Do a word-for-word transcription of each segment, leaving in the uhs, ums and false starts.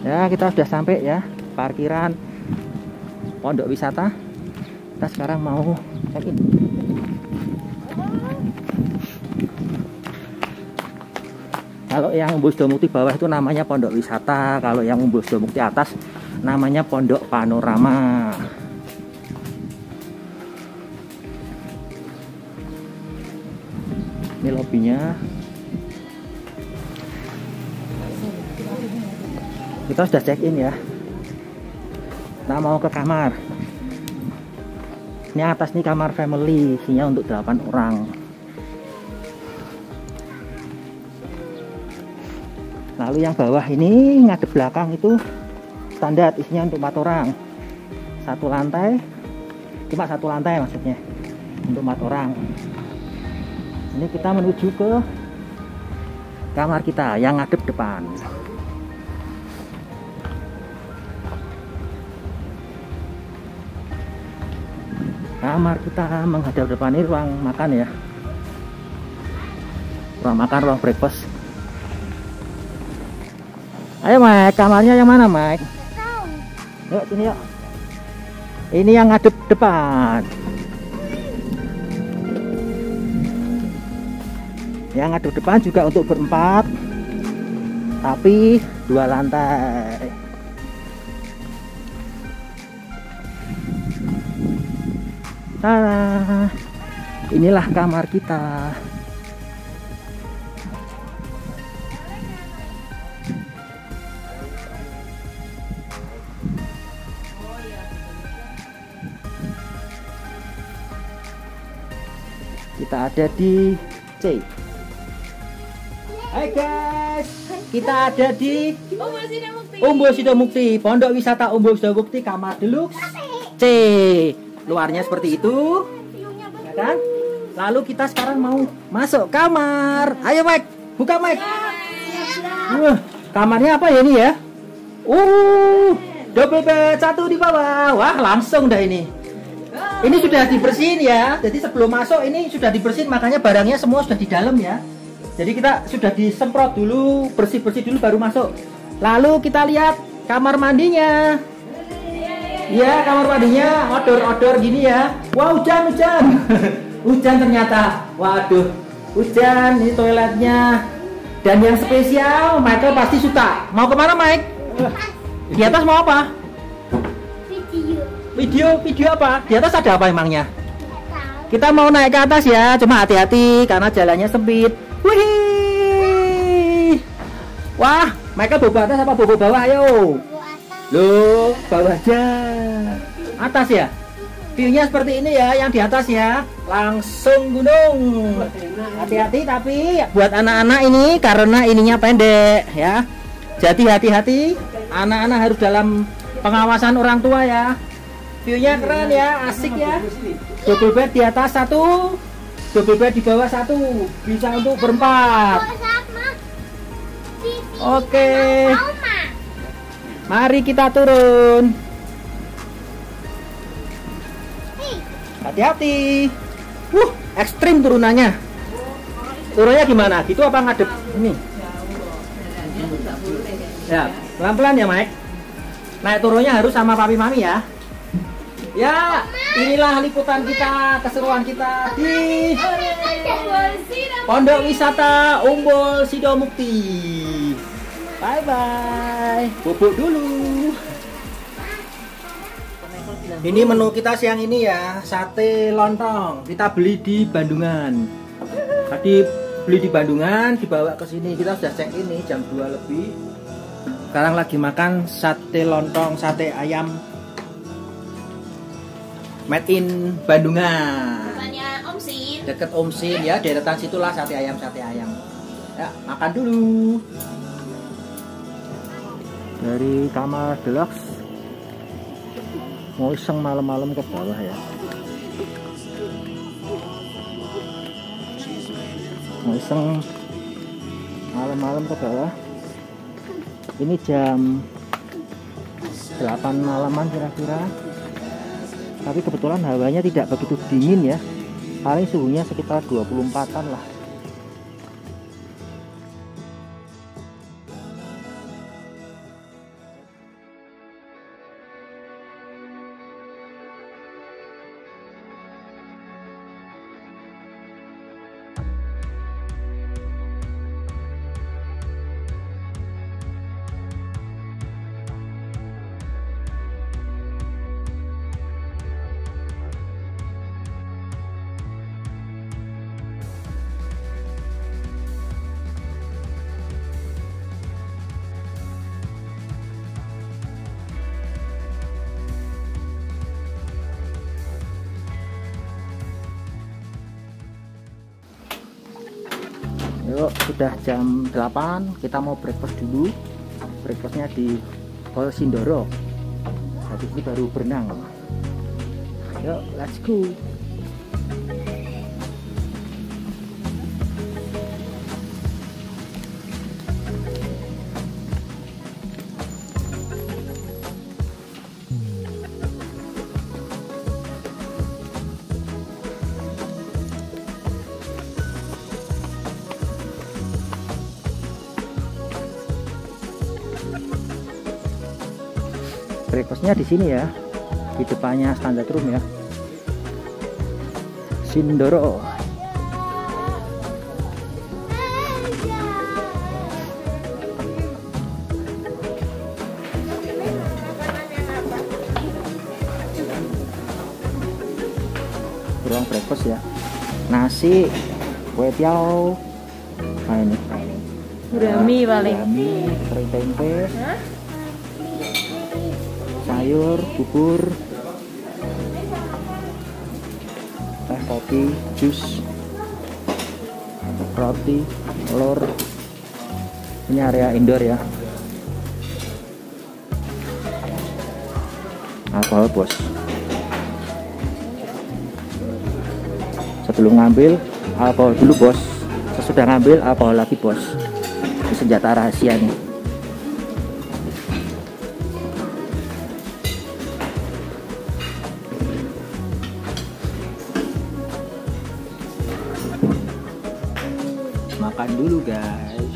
Ya, kita sudah sampai ya, parkiran Pondok Wisata. Kita sekarang mau check in. Kalau yang Umbul Sidomukti bawah itu namanya Pondok Wisata, kalau yang Umbul Sidomukti atas namanya Pondok Panorama. Ini lobbynya. Kita sudah check in ya. Kita mau ke kamar. Ini atas nih kamar family, isinya untuk delapan orang. Lalu yang bawah ini ngadep belakang itu standar, isinya untuk empat orang. Satu lantai, cuma satu lantai maksudnya, untuk empat orang. Ini kita menuju ke kamar kita yang ngadep depan. Kamar kita menghadap depan, ini ruang makan ya. Ruang makan, ruang breakfast. Ayo Mike, kamarnya yang mana Mike? Yuk sini yuk. Ini yang ngadep depan. Yang ngadep depan juga untuk berempat, tapi dua lantai. Nah, inilah kamar kita. Kita ada di C. Hai guys, kita ada di Umbul Sidomukti. Umbul Sidomukti, Pondok Wisata Umbul Sidomukti, kamar deluxe C. Luarnya seperti itu, ya kan? Lalu kita sekarang mau masuk kamar. Ayo Mike, buka Mike. Wah, kamarnya apa ya ini ya? Uh, double bed satu di bawah. Wah, langsung dah ini. Ini sudah dibersihin ya. Jadi sebelum masuk ini sudah dibersihin, makanya barangnya semua sudah di dalam ya. Jadi kita sudah disemprot dulu, bersih-bersih dulu baru masuk. Lalu kita lihat kamar mandinya. Iya, kamar mandinya odor-odor gini ya. Wah, hujan, hujan. Hujan ternyata. Waduh, hujan. Ini toiletnya. Dan yang spesial, Michael pasti suka. Mau kemana Mike? Di atas mau apa? Video. Video, video apa? Di atas ada apa emangnya? Kita mau naik ke atas ya, cuma hati-hati karena jalannya sempit. Wih. Wah, Michael bobo atas apa bobo bawah? Ayo. Loh, bawah aja. Atas ya? View-nya seperti ini ya, yang di atas ya. Langsung gunung. Hati-hati tapi buat anak-anak ini karena ininya pendek ya. Jadi hati-hati, anak-anak harus dalam pengawasan orang tua ya. View-nya keren ya, asik ya. Double bed di atas satu, double bed di bawah satu. Bisa untuk berempat. Oke. Mari kita turun. Hati-hati. Wuh, ekstrim turunannya. Turunnya gimana? Gitu apa ngadep? Ini. Ya, pelan-pelan ya, Mike. Naik turunnya harus sama papi mami ya. Ya, inilah liputan kita, keseruan kita di Pondok Wisata Umbul Sidomukti. Bye bye. Bubuk dulu. Ini menu kita siang ini ya, sate lontong. Kita beli di Bandungan. Tadi beli di Bandungan, dibawa ke sini. Kita sudah check ini jam dua lebih. Sekarang lagi makan sate lontong, sate ayam made in Bandungan. Bukannya Om Sin. Deket Om Sin ya, deretan situlah sate ayam, sate ayam. Ya, makan dulu. Dari kamar deluxe mau iseng malam-malam ke bawah ya. Mau iseng malam-malam ke bawah. Ini jam delapan malaman kira-kira. Tapi kebetulan hawanya tidak begitu dingin ya. Paling suhunya sekitar dua puluh empatan lah. Yuk, sudah jam delapan, kita mau breakfast dulu. Breakfastnya di Hall Sindoro. Habis ini baru berenang. Yuk, let's go. Breakfastnya di sini ya, di depannya standar room ya, Sindoro. Ruang breakfast ya, nasi, kue tiao, nah ini, Gurami paling. gurami, kering tempe, sayur, bubur, teh, kopi, jus, roti, telur. Ini area indoor ya. Alkohol bos. Sebelum ngambil alkohol dulu bos. Sesudah ngambil alkohol lagi bos. Ini senjata rahasia nih. Makan dulu guys.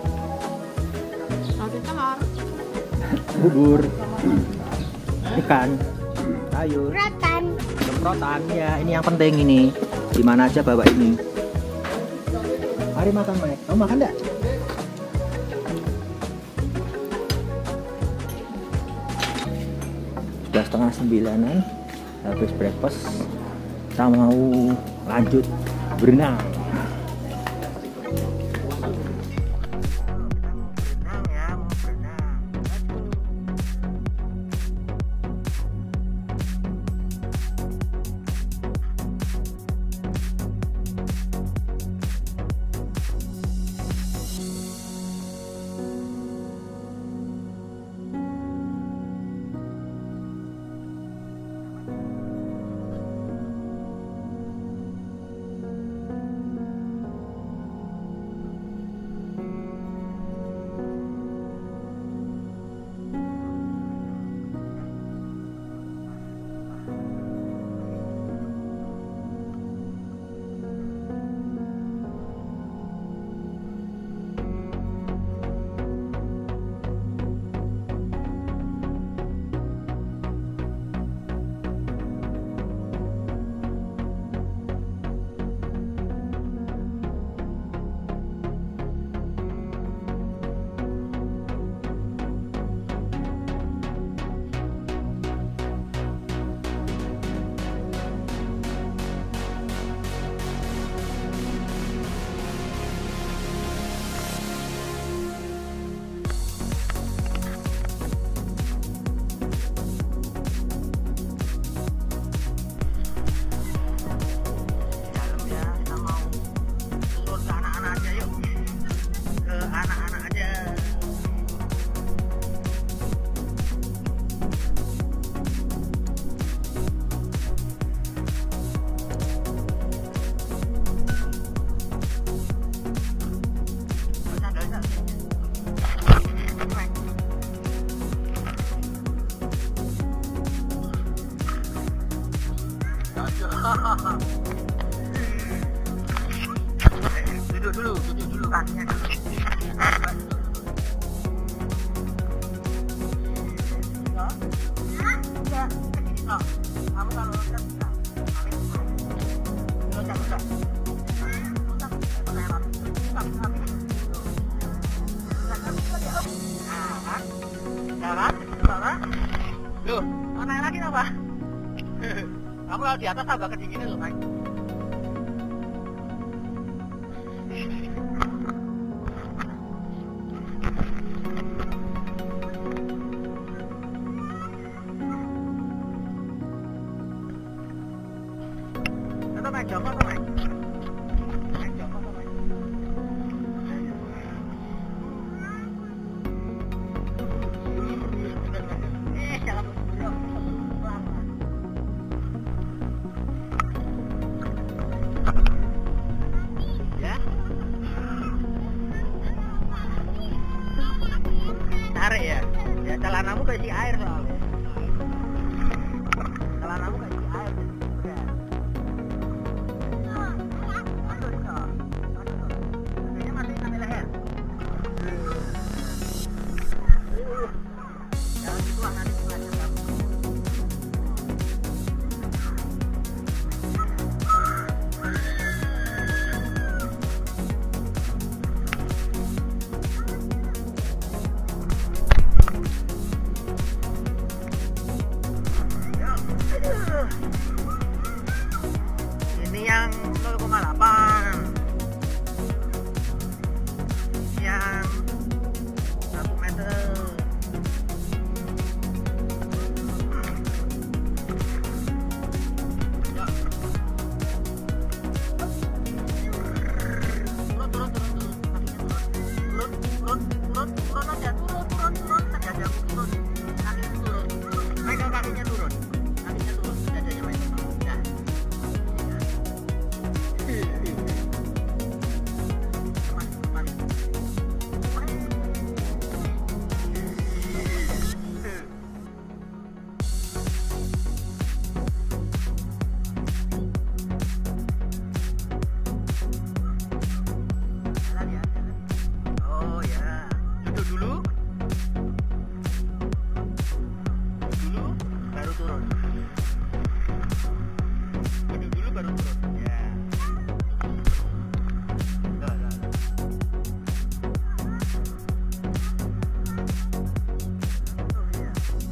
Roti telur. Bubur, ikan, sayur, Rotan. semprotan ya. Ini yang penting ini. Dimana aja bawa ini. Mari makan Mike. Kamu makan enggak? Sudah setengah sembilanan. Habis breakfast. Kita mau lanjut berenang. Duduk dulu, duduk dulu kakinya dulu. Kamu kalau udah bisa. Udah, udah. Loh, mau naik lagi apa? Kamu kalau di atas agak kedinginan loh, Pak. Itu naik jongkok tuh, Pak. Naik jongkok tuh, Pak. isi air soalnya. Celanamu kayak isi air. Udah. Masuk itu. Masuk. Ini masih sampai leher. Jangan dituang nanti tuangnya kamu. Ini yang nol koma delapan, yang satu meter. Ya. Turun, turun, turun, turun, turun, turun, turun, turun aja, turun, turun, turun, tadi aja aku turun, kakinya turun, pegang kakinya turun, kakinya turun, dadanya main turun, ya. Jalan ya, jalan. Oh ya, duduk dulu, duduk dulu, baru turun. Duduk dulu baru turun. Ya. Dah, dah, dah. Oh ya.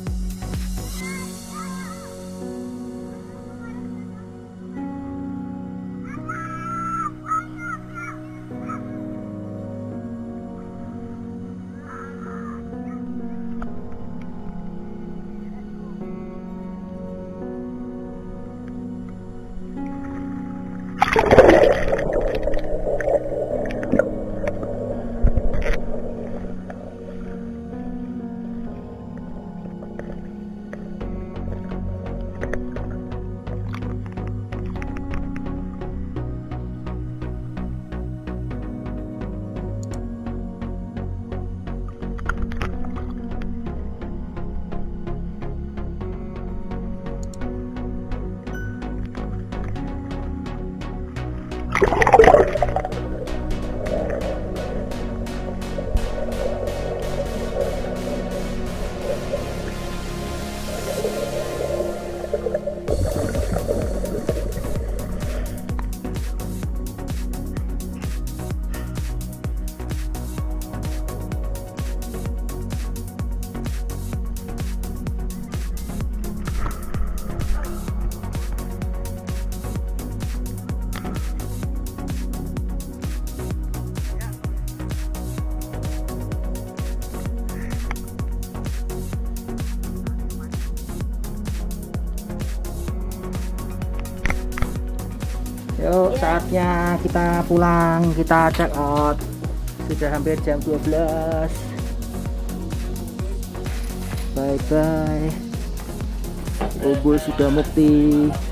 Yuk, saatnya kita pulang, kita check out. Sudah hampir jam dua belas. Bye bye. Obo sudah mukti.